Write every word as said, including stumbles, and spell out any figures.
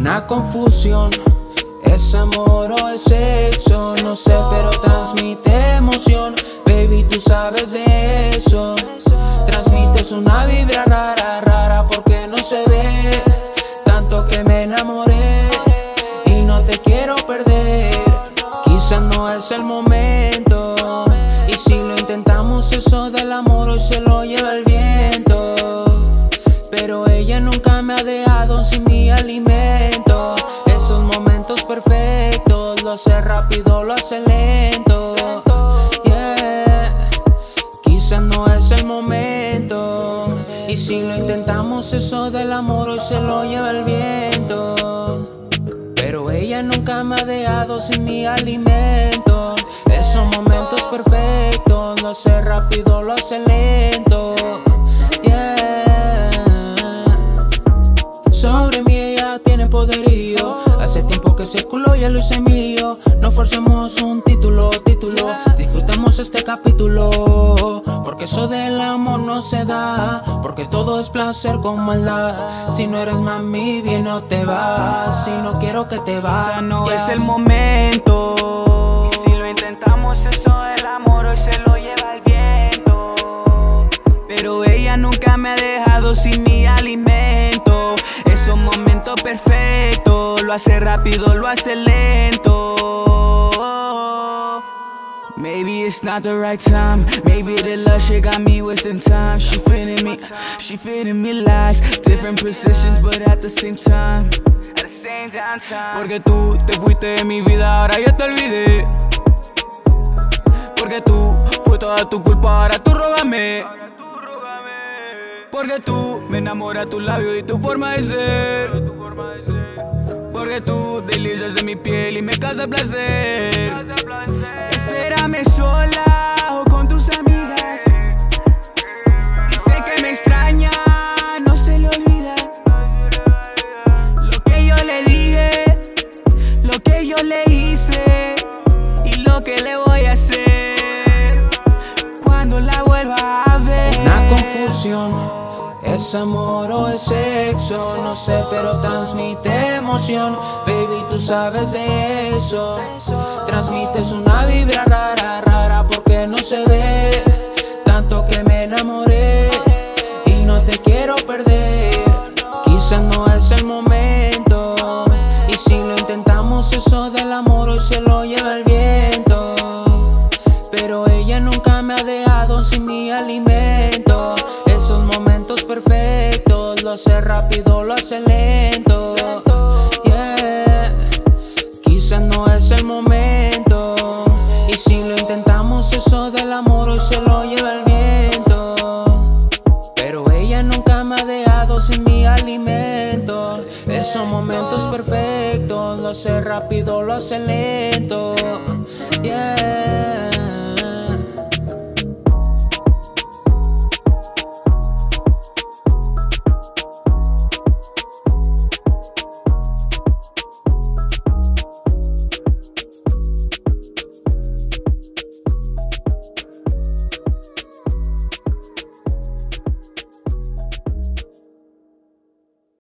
Una confusión, ¿es amor o es sexo? No sé, pero transmite emoción. Baby, tú sabes de eso. Transmites una vibra rara, rara, porque no se ve. Tanto que me enamoré y no te quiero perder. Quizás no es el momento, y si lo intentamos, eso del amor hoy se lo lleva el viento. Pero ella nunca me ha dejado sin mi alimento. Esos momentos perfectos, lo hace rápido, lo hace lento. Yeah. Quizás no es el momento, y si lo intentamos, eso del amor hoy se lo lleva el viento. Pero ella nunca me ha dejado sin mi alimento. Esos momentos perfectos, lo hace rápido, lo hace lento. Yeah. Sobre mí ella tiene poderío. Hace tiempo que ese culo ya lo hice mío. No forcemos un título, título. Disfrutemos este capítulo, porque eso del amor no se da. Porque todo es placer con maldad. Si no eres mami, bien no te vas. Si no quiero que te vayas. Quizá no es el momento, y si lo intentamos, eso del amor hoy se lo lleva el viento. Pero ella nunca me ha dejado sin mi alimento. Esos momentos perfectos, lo hace rápido, lo hace lento. Maybe it's not the right time. Maybe the love shit got me wasting time. She feeding me, she feeding me lies. Different positions, but at the same time. At the same damn time. Porque tú te fuiste de mi vida, ahora yo te olvidé. Porque tú fue toda tu culpa, ahora tú rógame. Porque tú me enamora tu labio y tu forma de ser. Porque tú deslizas de mi piel y me causa placer. Espérame sola o con tus amigas. Dice que me extraña, no se le olvida lo que yo le dije, lo que yo le hice y lo que le voy a hacer cuando la vuelva a ver. Una confusión, ¿es amor o es sexo? No sé, pero transmite emoción. Baby, tú sabes de eso. Transmites una vibra rara, rara, porque no se ve. Tanto que me enamoré y no te quiero perder. Quizás no es el momento, y si lo intentamos, eso del amor hoy se lo lleva el viento. Pero ella nunca me ha dejado sin mi alimento. Esos momentos perfectos, lo hace rápido, lo hace lento. Yeah. Quizás no es el momento, y si lo intentamos, eso del amor hoy se lo lleva el viento. Pero ella nunca me ha dejado sin mi alimento. Esos momentos perfectos, lo hace rápido, lo hace lento. Yeah.